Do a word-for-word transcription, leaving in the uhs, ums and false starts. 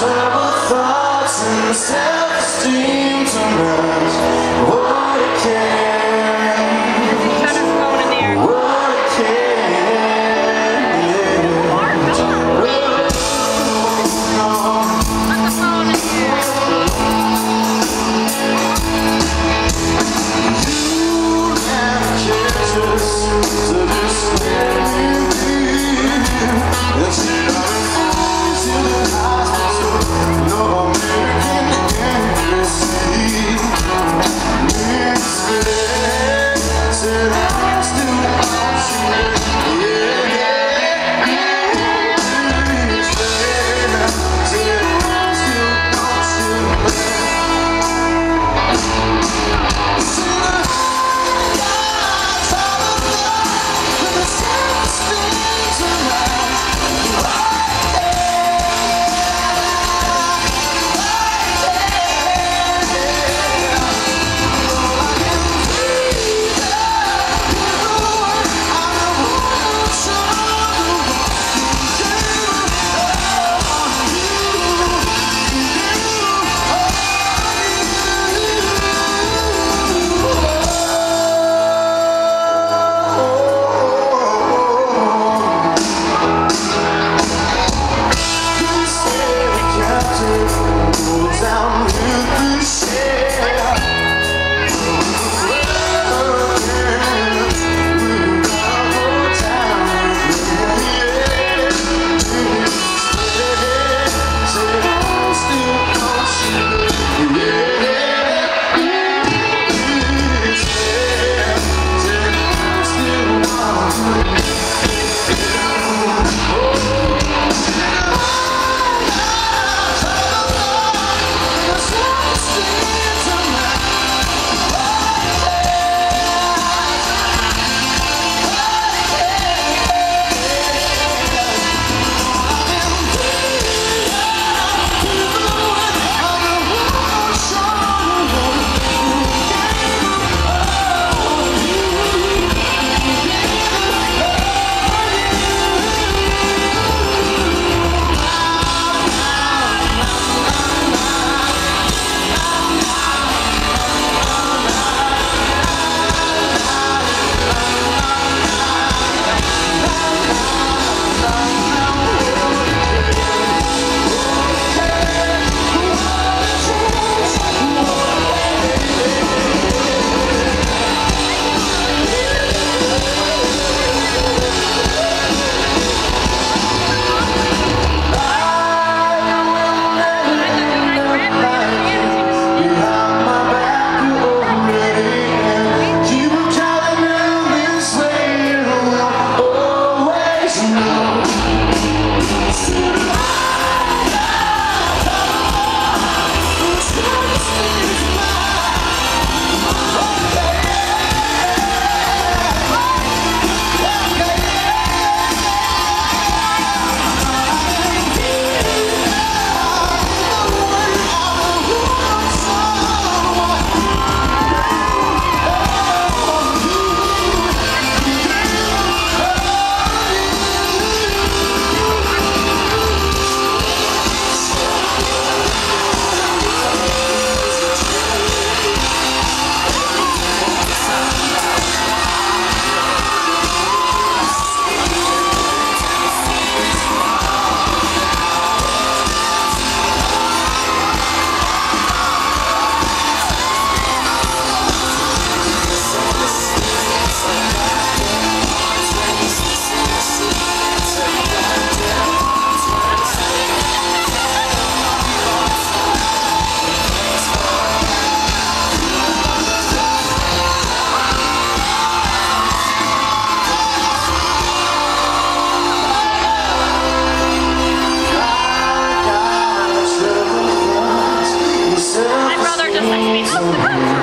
Terrible thoughts and self-esteem to match what it can. Shut his phone in the air. What it can. Mark, come on. Put the phone in the air. You have kept us to this very deep. That you got to the hospital. No American embassy. Instead, said I still want you. Yeah, yeah, yeah. Instead, said I still want you. Down with the share. My brother just like me.